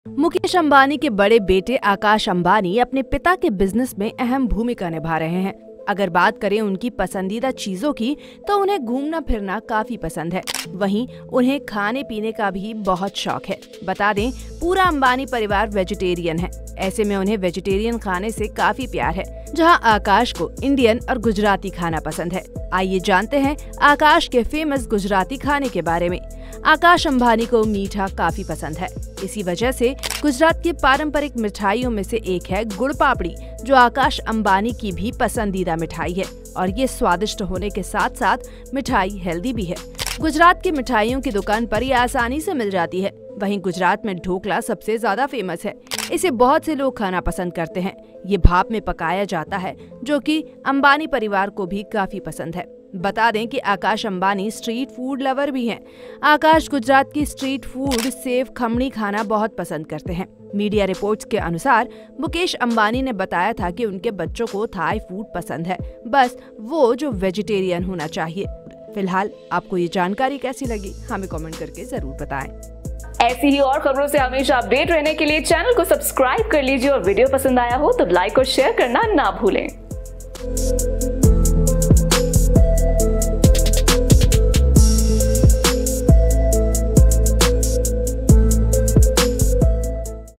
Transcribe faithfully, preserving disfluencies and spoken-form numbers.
मुकेश अंबानी के बड़े बेटे आकाश अंबानी अपने पिता के बिजनेस में अहम भूमिका निभा रहे हैं। अगर बात करें उनकी पसंदीदा चीजों की तो उन्हें घूमना फिरना काफी पसंद है। वहीं उन्हें खाने पीने का भी बहुत शौक है। बता दें, पूरा अंबानी परिवार वेजिटेरियन है। ऐसे में उन्हें वेजिटेरियन खाने से काफी प्यार है। जहां आकाश को इंडियन और गुजराती खाना पसंद है। आइए जानते हैं आकाश के फेमस गुजराती खाने के बारे में। आकाश अंबानी को मीठा काफी पसंद है। इसी वजह से गुजरात की पारंपरिक मिठाइयों में से एक है गुड़ पापड़ी, जो आकाश अंबानी की भी पसंदीदा मिठाई है। और ये स्वादिष्ट होने के साथ साथ मिठाई हेल्दी भी है। गुजरात की मिठाइयों की दुकान पर ये आसानी से मिल जाती है। वहीं गुजरात में ढोकला सबसे ज्यादा फेमस है। इसे बहुत से लोग खाना पसंद करते हैं। ये भाप में पकाया जाता है, जो कि अंबानी परिवार को भी काफी पसंद है। बता दें कि Akash Ambani street food lover भी हैं। आकाश गुजरात की स्ट्रीट फूड सेव खमणी खाना बहुत पसंद करते हैं। मीडिया रिपोर्ट्स के अनुसार मुकेश अंबानी ने बताया था कि उनके बच्चों को थाई फूड पसंद है, बस वो जो वेजिटेरियन होना चाहिए। फिलहाल आपको ये जानकारी कैसी लगी, हमें कमेंट करके जरूर बताएं। ऐसी ही और खबरों से हमेशा अपडेट रहने के लिए चैनल को सब्सक्राइब कर लीजिए और वीडियो पसंद आया हो तो लाइक और शेयर करना ना भूलें।